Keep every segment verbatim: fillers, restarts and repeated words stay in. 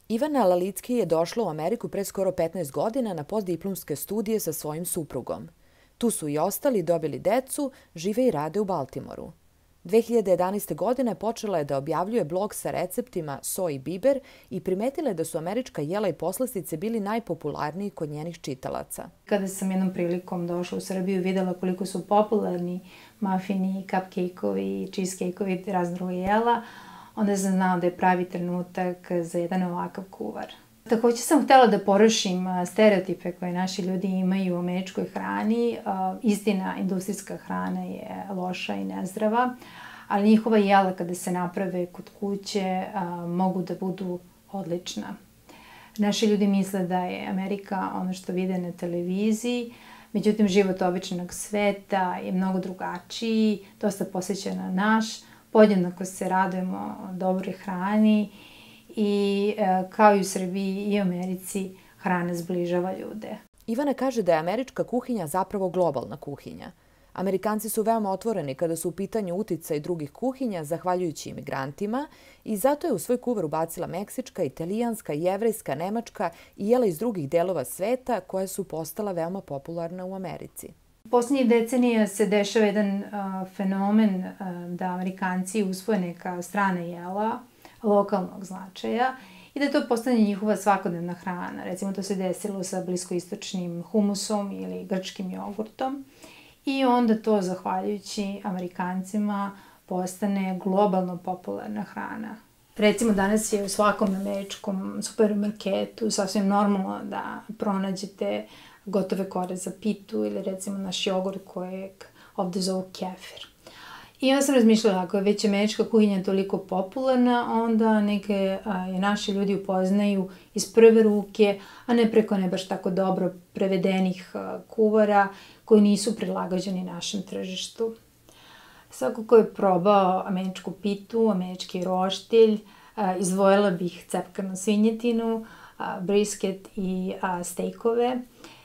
Ivana Lalicki je došla u Ameriku pre skoro petnaest godina na postdiplomske studije sa svojim suprugom. Tu su i ostali, dobili decu, žive i rade u Baltimoru. dve hiljade jedanaeste. godine počela je da objavljuje blog sa receptima so i biber i primetila je da su američka jela i poslastice bili najpopularniji kod njenih čitalaca. Kada sam jednom prilikom došla u Srbiju i videla koliko su popularni mafini, cupcake-ovi, cheesecake-ovi, razne druge jela, onda sam znala da je pravi trenutak za jedan ovakav kuvar. Takođe sam htela da porušim stereotipe koje naši ljudi imaju u američkoj hrani. Istina, industrijska hrana je loša i nezdrava, ali njihova jela kada se naprave kod kuće mogu da budu odlična. Naši ljudi misle da je Amerika ono što vide na televiziji, međutim život običnog sveta je mnogo drugačiji, dosta posvećen na naš, podjednako se radujemo dobroj hrani i kao i u Srbiji i u Americi hrana zbližava ljude. Ivana kaže da je američka kuhinja zapravo globalna kuhinja. Amerikanci su veoma otvoreni kada su u pitanju uticaj drugih kuhinja, zahvaljujući imigrantima, i zato je u svoj kuvar ubacila meksička, italijanska, jevrejska, nemačka i jela iz drugih delova sveta koja su postala veoma popularna u Americi. Poslednjih decenija se dešava jedan fenomen da Amerikanci usvoje neka strana jela lokalnog značaja i da to postane njihova svakodnevna hrana. Recimo, to se desilo sa bliskoistočnim humusom ili grčkim jogurtom i onda to, zahvaljujući Amerikancima, postane globalno popularna hrana. Recimo, danas je u svakom američkom supermarketu sasvim normalno da pronađete gotove kore za pitu ili recimo naš jogurt kojeg ovde zovu kefir. I onda sam razmišljala, ako je već američka kuhinja toliko popularna, onda neke je naši ljudi upoznaju iz prve ruke, a ne preko ne baš tako dobro prevedenih kuvara koji nisu prilagođeni našem tržištu. Svako ko je probao američku pitu, američki roštilj, izdvojila bih cepkanu svinjetinu, brisket i stejkove.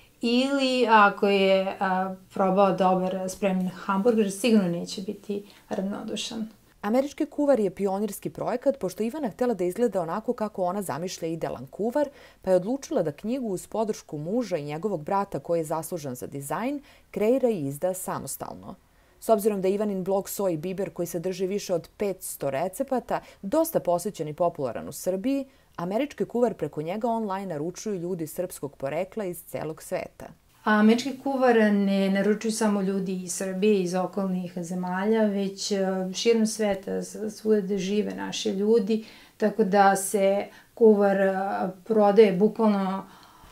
Ili ako je a, probao dobar spremljen hamburger, sigurno neće biti ravnodušan. Američki kuvar je pionirski projekat, pošto Ivana htela da izgleda onako kako ona zamišlja idealan kuvar, pa je odlučila da knjigu uz podršku muža i njegovog brata koji je zaslužan za dizajn, kreira i izda samostalno. S obzirom da je Ivanin blog So i biber, koji sadrži više od petsto recepata, dosta posećen i popularan u Srbiji, američki kuvar preko njega online naručuju ljudi srpskog porekla iz celog sveta. A američki kuvar ne naručuju samo ljudi iz Srbije, iz okolnih zemalja, već širom sveta, svuda gde žive naši ljudi, tako da se kuvar prodaje bukvalno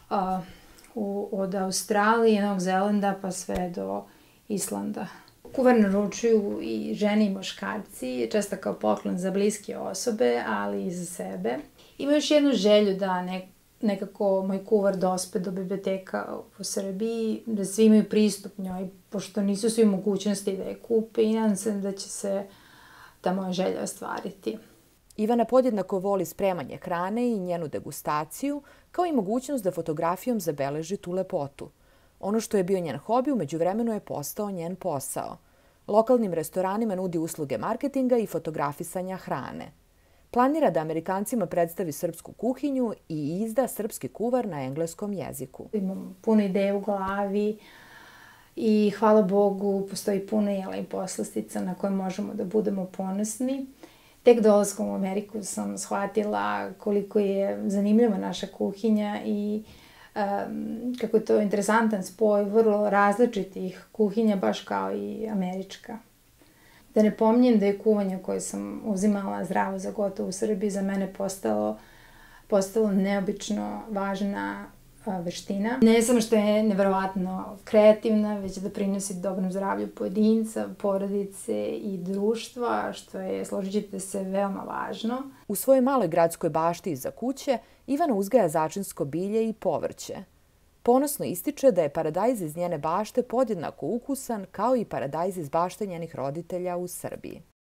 od Australije, Novog Zelanda pa sve do Islanda. Kuvar naručuju i žene i muškarci, često kao poklon za bliske osobe, ali i za sebe. Ima još jednu želju da nekako moj kuvar dospe do biblioteka u Srbiji, da svi imaju pristup njoj, pošto nisu svi mogućnosti da je kupe i nadam se da će se ta moja želja ostvariti. Ivana podjednako voli spremanje hrane i njenu degustaciju, kao i mogućnost da fotografijom zabeleži tu lepotu. Ono što je bio njen hobi, u međuvremenu je postao njen posao. Lokalnim restoranima nudi usluge marketinga i fotografisanja hrane. Planira da Amerikancima predstavi srpsku kuhinju i izda srpski kuvar na engleskom jeziku. Imam puno ideje u glavi i hvala Bogu postoji puno jela i poslastica na koje možemo da budemo ponosni. Tek dolaskom u Ameriku sam shvatila koliko je zanimljiva naša kuhinja i um, kako je to interesantan spoj vrlo različitih kuhinja, baš kao i američka. Da ne pominjem da je kuvanje koje sam uzimala zdravo za gotovo u Srbiji za mene postalo, postalo neobično važna a, veština. Ne samo što je neverovatno kreativna, već da prinosi dobrom zdravlju pojedinca, porodice i društva, što je, složit ćete se, veoma važno. U svojoj maloj gradskoj bašti iza kuće Ivana uzgaja začinsko bilje i povrće. Ponosno ističe da je paradajz iz njene bašte podjednako ukusan kao i paradajz iz bašte njenih roditelja u Srbiji.